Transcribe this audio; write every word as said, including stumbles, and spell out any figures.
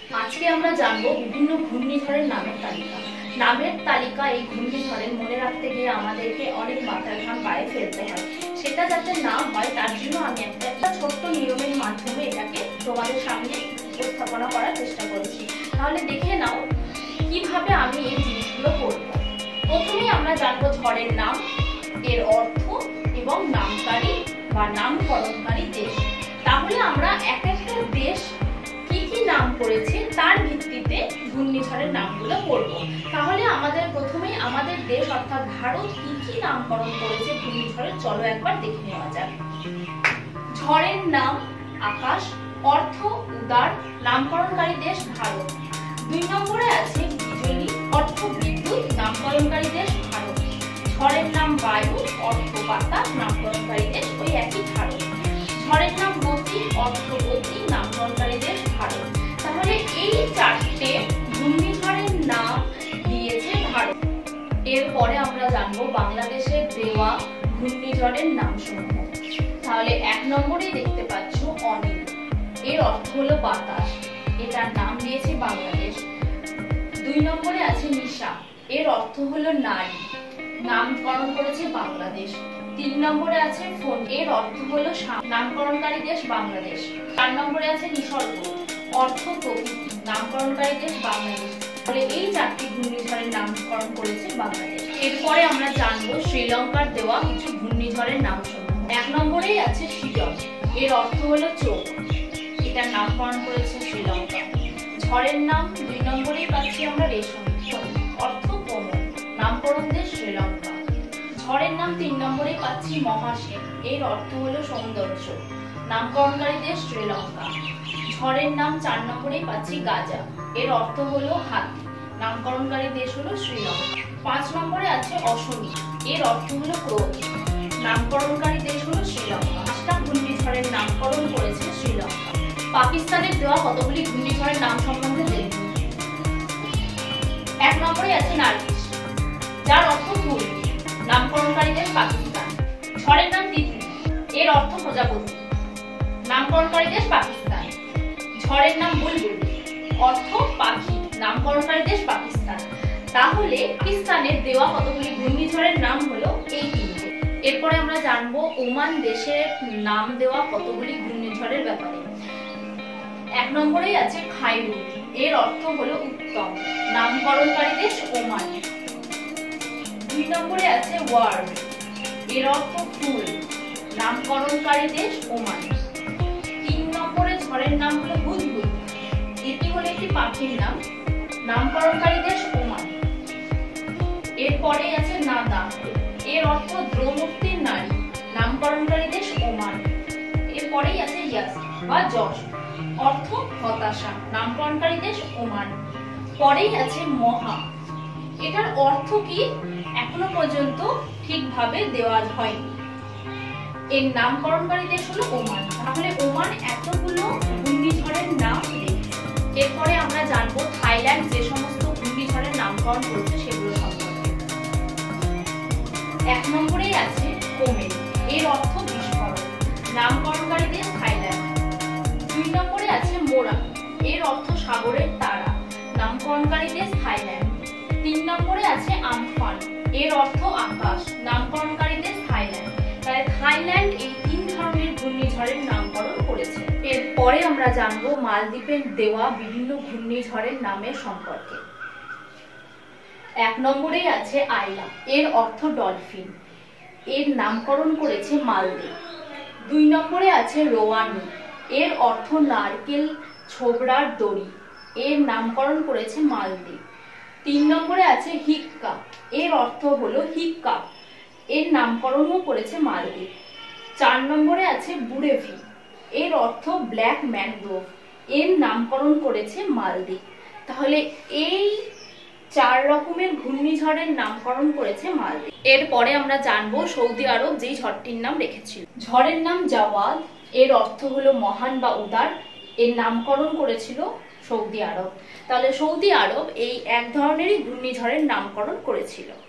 আজকে আমরা জানবো বিভিন্ন ঘূর্ণিঝড়ের নামের তালিকা। নামের তালিকা এই ঘূর্ণিঝড়ের মনে রাখতে গিয়ে আমাদেরকে অনেক মাথার ঘাম পায়ে ফেলতে হয়। সেটা যাতে না হয় তার জন্য আমি একটা ছোট্ট নিয়মের মাধ্যমে এটাকে তোমাদের সামনে উপস্থাপনা করার চেষ্টা করেছি। তাহলে দেখে নাও কিভাবে আমি এই জিনিসগুলো করব। প্রথমেই আমরা জানবো ঝড়ের নাম, এর অর্থ এবং নামকারী বা নামকরণকারী দেশ। তাহলে আমরা এক একটা দেশ কি কি নাম করেছে তার ভিত্তিতে ঘূর্ণিঝড়ের নামগুলো পড়ব। তাহলে আমাদের প্রথমেই আমাদের দেশ অর্থাৎ ভারত কি কি নামকরণ করেছে ঘূর্ণিঝড়ের, চলো একবার দেখে নেওয়া যাক। ঝড়ের নাম আকাশ, অর্থ উদার, নামকরণকারী দেশ ভারত। দুই নম্বরে আছে বিজলী, অর্থ বিদ্যুৎ, নামকরণকারী দেশ ভারত। ঝড়ের নাম বায়ু, অর্থ বাতাস, নামকরণকারী দেশ ওই একই ভারত। ঝড়ের নাম গতি, অর্থ গতি, নামকরণকারী দেশ ভারত। তাহলে এই চারটে ঘূর্ণিঝড়ের নাম দিয়েছে ভারত। এরপরে আমরা জানবো বাংলাদেশের দেওয়া ঘূর্ণিঝড়ের নামসমূহ। তাহলে এক নম্বরেই দেখতে পাচ্ছ অনিল, এর অর্থ হলো বাতাস, এটার নাম দিয়েছে বাংলাদেশ। দুই নম্বরে আছে নিশা, এর অর্থ হলো নারী, নামকরণ করেছে বাংলাদেশ। তিন নম্বরে আছে ফোন, এর অর্থ হলো নামকরণকারী দেশ বাংলাদেশ। চার নম্বরে আছে নিসর্গ, অর্থ প্রকৃতি, নামকরণকারী দেশ বাংলাদেশ। তাহলে এই চারটি ঘূর্ণিঝড়ের নামকরণ করেছে বাংলাদেশ। এরপরে আমরা জানবো শ্রীলঙ্কার দেওয়া কিছু ঘূর্ণিঝড়ের নাম সমূহ। এক নম্বরেই আছে শিডম, এর অর্থ হলো চোখ, এটার নামকরণ করেছে শ্রীলঙ্কা। ঝড়ের নাম দুই নম্বরেই পাচ্ছি আমরা রেশম, অর্থ কোমল, নামকরণ দেশ শ্রীলঙ্কা। ঝড়ের নাম তিন নম্বরে পাচ্ছি মহাশের, এর অর্থ হলো সৌন্দর্য, নামকরণকারী দেশ শ্রীলঙ্কা। ঝড়ের নাম চার নম্বরে পাচ্ছি গাজা, এর অর্থ হলো হাতি, নামকরণকারী দেশ হলো শ্রীলঙ্কা। পাঁচ নম্বরে আছে অশনি, এর অর্থ হলো ক্রোধ, নামকরণকারী দেশ হলো শ্রীলঙ্কা। পাঁচটা ঘূর্ণিঝড়ের নামকরণ করেছে শ্রীলঙ্কা। পাকিস্তানের দেওয়া কতগুলি ঘূর্ণিঝড়ের নাম সম্বন্ধে দেখব। এক নম্বরে আছে নার্গিস, যার অর্থ ফুল, নামকরণকারী দেশ পাকিস্তান। ঝড়ের নাম তিতলি, এর অর্থ প্রজাপতি, নামকরণকারী দেশ পাকিস্তান। ঝড়ের নাম বুলবুল, অর্থ পাখি, নামকরণকারী দেশ পাকিস্তান। তাহলে পাকিস্তানের দেওয়া কতগুলি ঘূর্ণিঝড়ের নাম হলো এই তিনটে। এরপরে আমরা জানবো ওমান দেশের নাম দেওয়া কতগুলি ঘূর্ণিঝড়ের ব্যাপারে। এক নম্বরেই আছে খাইরুল, এর অর্থ হলো উত্তম, নামকরণকারী দেশ ওমান। দুই নম্বরে আছে ওয়ার্ড, এর অর্থ ফুল, নামকরণকারী দেশ ওমান। তিন নম্বরে ঝড়ের নাম হলো হুদহুদ, এটি হলো একটি পাখির নাম, নামকরণকারী দেশ ওমান। এরপরে আছে নাদা, এর অর্থ দ্রৌমুক্তির নারী, নামকরণকারী দেশ ওমান। এরপরেই আছে ইয়াস বা যশ, অর্থ হতাশা, নামকরণকারী দেশ ওমান। পরেই আছে মহা, এটার অর্থ কি এখনো পর্যন্ত ঠিকভাবে দেওয়া হয়নি, এর নামকরণকারী দেশ হলো ওমান। তাহলে ওমান এতগুলো ঘূর্ণিঝড়ের নাম দেখি। এরপরে আমরা জানবো থাইল্যান্ড যে সমস্ত ঘূর্ণিঝড়ের নামকরণ করেছে সেগুলো সম্পর্কে। এক নম্বরেই আছে কোমেল, এর অর্থ বিস্ফোরণ, নামকরণকারী দেশ থাইল্যান্ড। দুই নম্বরে আছে মোরা, এর অর্থ সাগরের তারা, নামকরণকারী দেশ থাইল্যান্ড। তিন নম্বরে আছে আমফান, এর অর্থ আকাশ, নামকরণকারী দেশ থাইল্যান্ড। তাই থাইল্যান্ড এই তিন ধরনের ঘূর্ণিঝড়ের নামকরণ করেছে। এরপরে আমরা জানবো মালদ্বীপের দেওয়া বিভিন্ন ঘূর্ণিঝড়ের নামের সম্পর্কে। এক নম্বরেই আছে আইলা, এর অর্থ ডলফিন, এর নামকরণ করেছে মালদ্বীপ। দুই নম্বরে আছে রোয়ানি, এর অর্থ নারকেল ছোবড়ার দড়ি, এর নামকরণ করেছে মালদ্বীপ। তিন নম্বরে আছে হিক্কা, এর অর্থ হলো হিক্কা, এর নামকরণও করেছে মালদ্বীপ। চার নম্বরে আছে বুরেভি, এর অর্থ ব্ল্যাক ম্যানগ্রোভ, এর নামকরণ করেছে মালদ্বীপ। তাহলে এই চার রকমের ঘূর্ণিঝড়ের নামকরণ করেছে মালদ্বীপ। এরপরে আমরা জানবো সৌদি আরব যেই ঝড়টির নাম রেখেছিল। ঝড়ের নাম জাওয়াদ, এর অর্থ হলো মহান বা উদার, এর নামকরণ করেছিল সৌদি আরব। তাহলে সৌদি আরব এই এক ধরনেরই ঘূর্ণিঝড়ের নামকরণ করেছিল।